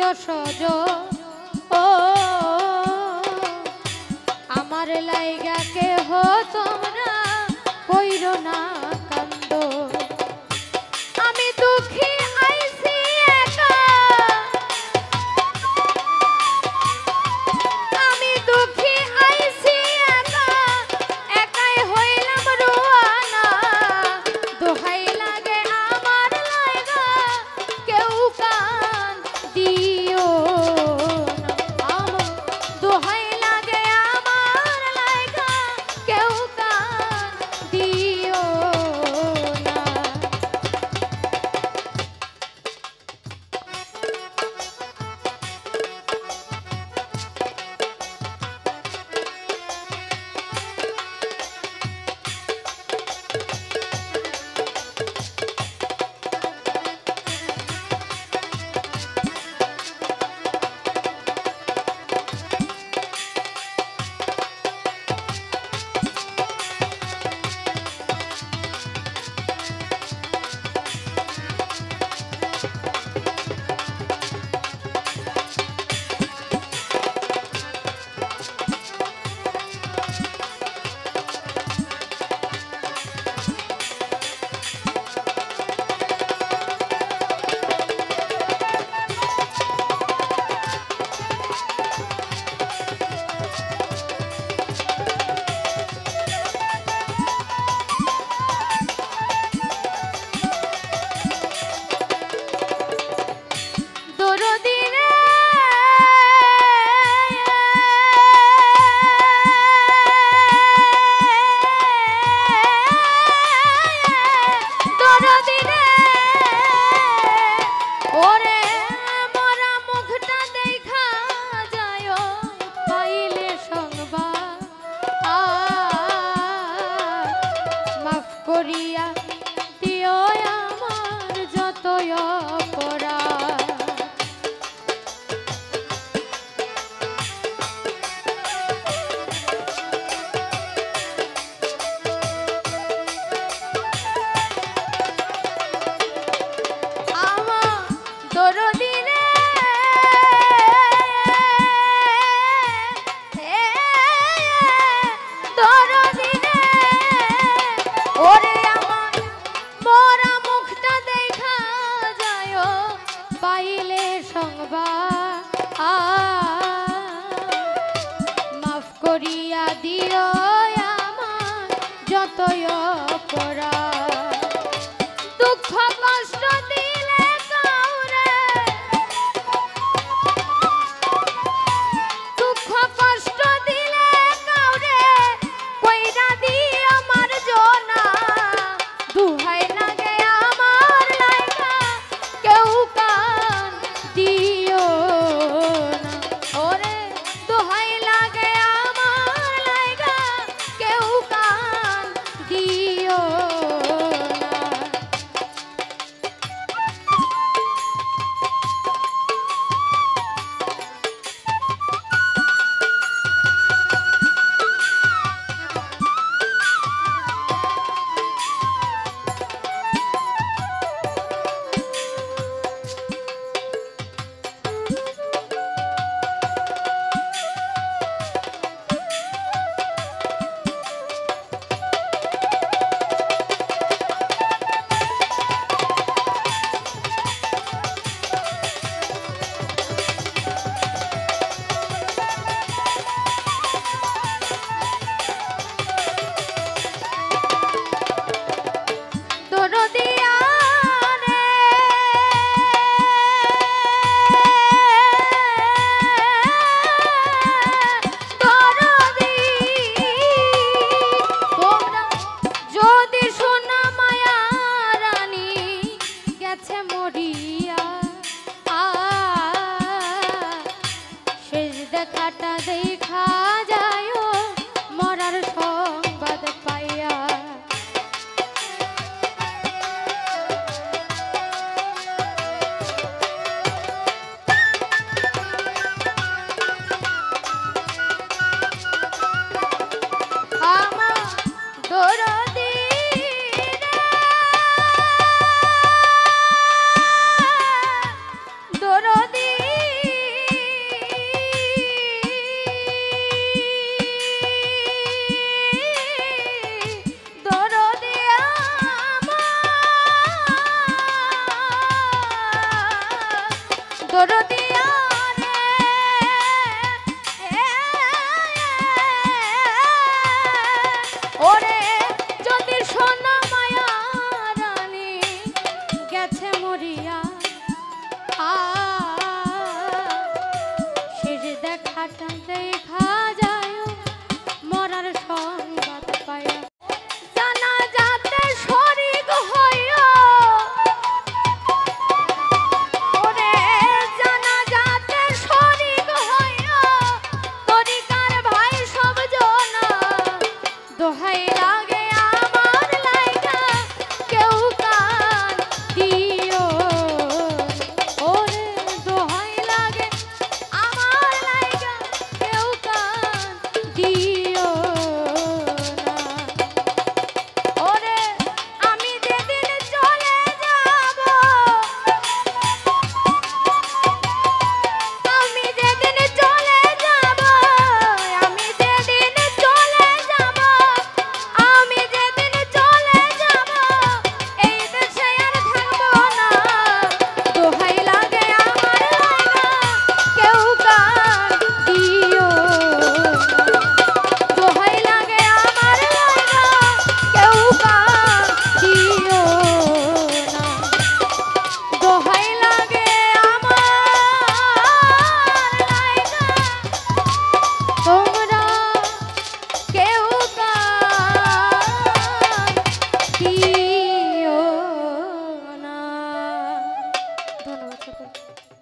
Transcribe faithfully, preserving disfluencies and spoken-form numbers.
সজ ও আমার লাইগা কেহ তোমরা কইরো না কান্দ আমি দুঃখী আইছি একা আমি দুঃখী আইছি একা একাই হইলাম রোয়ানা দোহাই লাগে আমার লাইগা কেউ কান দিও না আমার দোহাই লাগে আমার লাইগা কেউ কান দিও না করিয়া দিও আমার যতই অপরাধ আমার দরদি রে দরদি রে ওরে আমার মোরা মুখটা দেখা যায় পাইলে সংবাদ মাফ করিয়া দিও আমার যতই অপরাধ দুঃখ কষ্ট দিলে কাউরে দুঃখ কষ্ট দিলে কাউরে কইরা দিও আমার জনা দুহাই লাগে আমার লাইগা কেউ কান দিও না ওরে দুহাই লাগে আমার লাইগা কেউ কান দিও না দরদি দরদিয়া রে ওরে যদি সোনা মায়া রানী গেছে মরিয়া শেষ দেখাটা দেখা যায় মরার সংবাদ পায়া জানা যাতে শরীক হইয়া ওরে জানা যাতে শরীক হইয়া তরিকার ভাই সব জনা দোহাই লাগে আমার লাইগা কেউ কান দিও ওরে দোহাই লাগে আমার লাইগা কেউ কান দিও না ওরে আমি যেদিন চলে যাব আমি যেদিন চলে যাব আমি যেদিন চলে যাব আমি যেদিন চলে যাব এই দেশে আর থাকবো না দোহাই লাগে আমার লাগা কেউ কান দিও না দোহাই লাগে আমার লাগা কেউ কান দিও না দোহাই লাগে আমার লাগা তোমরা কেউ কান দিও না ধন্যবাদ সকলকে।